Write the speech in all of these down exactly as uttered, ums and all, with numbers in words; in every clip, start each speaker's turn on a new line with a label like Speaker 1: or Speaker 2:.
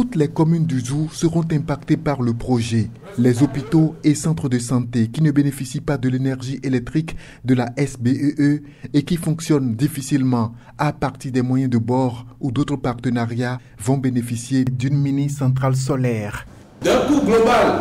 Speaker 1: Toutes les communes du Zou seront impactées par le projet. Les hôpitaux et centres de santé qui ne bénéficient pas de l'énergie électrique de la S B E E et qui fonctionnent difficilement à partir des moyens de bord ou d'autres partenariats vont bénéficier d'une mini-centrale solaire.
Speaker 2: D'un coût global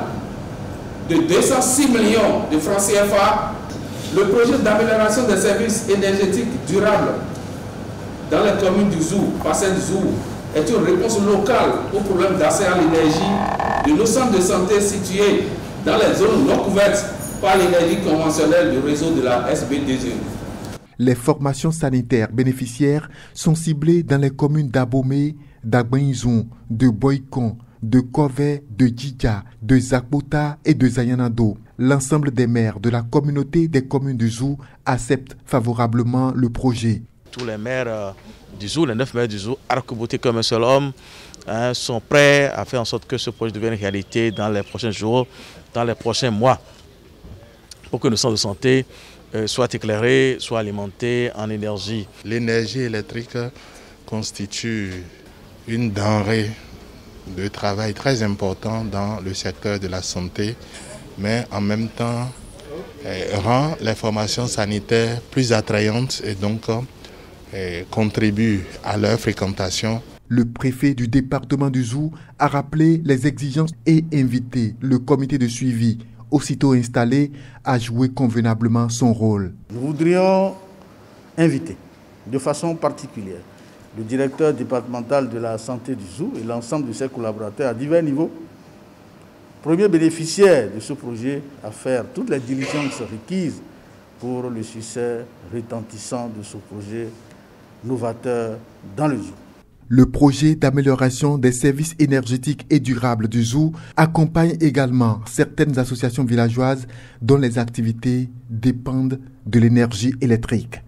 Speaker 2: de deux cent six millions de francs C F A, le projet d'amélioration des services énergétiques durables dans les communes du Zou, bassin du Zou, est une réponse locale au problème d'accès à l'énergie de nos centres de santé situés dans les zones non couvertes par l'énergie conventionnelle du réseau de la S B deux E.
Speaker 1: Les formations sanitaires bénéficiaires sont ciblées dans les communes d'Abomey, d'Agbenizon, de Boycon, de Kové, de Djidja, de Zakbota et de Zayanado. L'ensemble des maires de la communauté des communes du Zou acceptent favorablement le projet.
Speaker 3: Tous les maires euh, du Zou, les neuf maires du Zou, arc-boutés comme un seul homme, hein, sont prêts à faire en sorte que ce projet devienne réalité dans les prochains jours, dans les prochains mois, pour que nos centres de santé euh, soient éclairés, soient alimentés en énergie.
Speaker 4: L'énergie électrique constitue une denrée de travail très important dans le secteur de la santé, mais en même temps eh, rend les formations sanitaires plus attrayantes et donc eh, contribue à leur fréquentation.
Speaker 1: Le préfet du département du Zou a rappelé les exigences et invité le comité de suivi, aussitôt installé, à jouer convenablement son rôle.
Speaker 5: Nous voudrions inviter de façon particulière le directeur départemental de la santé du Zou et l'ensemble de ses collaborateurs à divers niveaux, premiers bénéficiaires de ce projet, à faire toutes les diligences requises pour le succès retentissant de ce projet novateur dans le Zou.
Speaker 1: Le projet d'amélioration des services énergétiques et durables du Zou accompagne également certaines associations villageoises dont les activités dépendent de l'énergie électrique.